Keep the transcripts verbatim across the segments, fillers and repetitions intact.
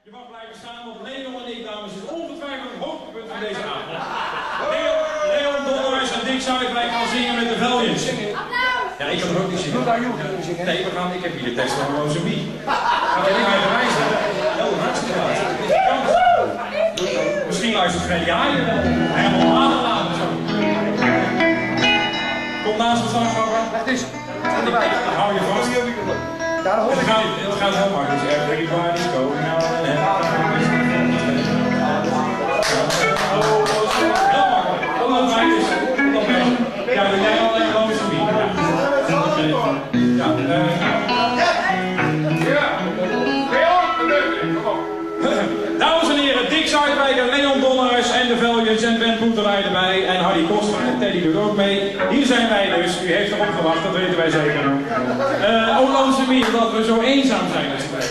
Je mag blijven staan, want Leon en ik, dames, is ongetwijfeld het hoogtepunt van deze avond. Leon, Leon Donnerijs en Dick Zuidwijk gaan zingen met de Valiants. Ja, ik kan er ook niet zingen. Nee, we gaan, ik heb hier de tekst van Mozambique. Gaan we niet meer wijzen. Heel hartstikke laat. Misschien luistert Freddy Haaien wel. Helemaal aangeladen zo. Kom naast me staan, papa. Het is. Hou je vast. Het gaat, het gaat heel makkelijk. Dus everybody's going out and everybody's going heel makkelijk. Kom dan bij dus. Kom dan bij. Ja, doe jij al een Mozambique. Ja. Ja. Dames en heren, Dick Zuidwijk en Leon Donnerijs en de Valiants en Ben Poeterij erbij en Harry Koster en Teddy doet ook mee. Hier zijn wij dus, u heeft erop gewacht, dat weten wij zeker. Uh, ook onze meer dat we zo eenzaam zijn als wij.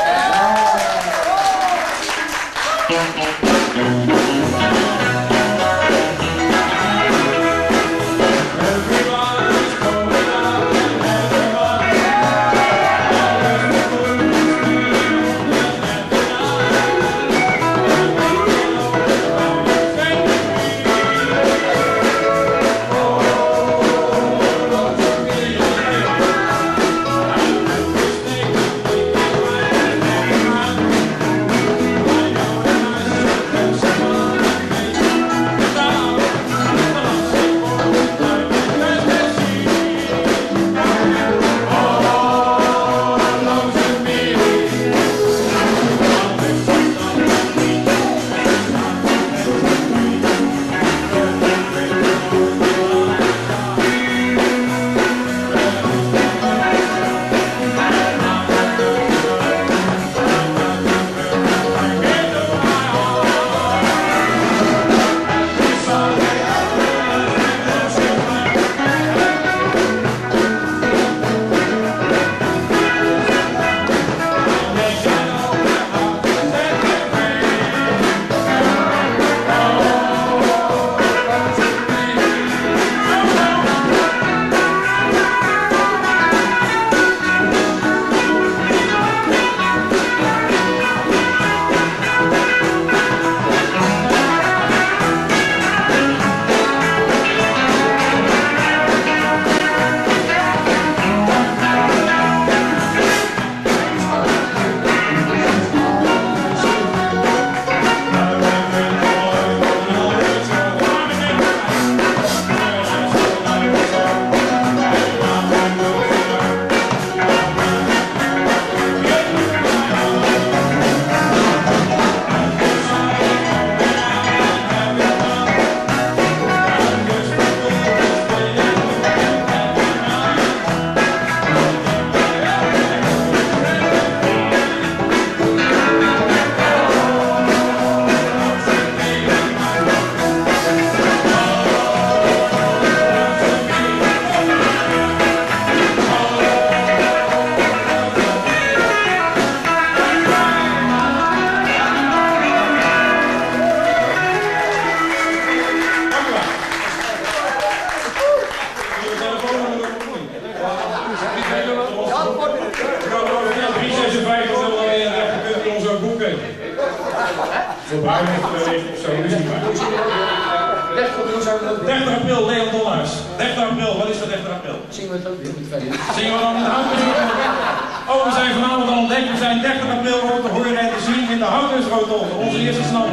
dertig april, Leon Donnerijs. dertig april, wat is dat dertig april? Zingen we het ook weer met verder. Zingen we dan in de Houtensrotonde? Oh, we zijn vanavond al ontdekt. We zijn dertig april ook te horen en te zien in de Houtensrotonde. Onze eerste snap.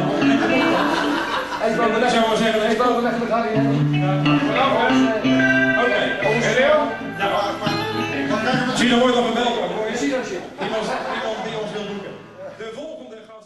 Ik zou maar zeggen, ik wou wel even de gang in. Oké. En Leon? Ja. Zie, er wordt nog een welkom. Je ziet dat shit. Iemand die ons wil boeken. De volgende gast.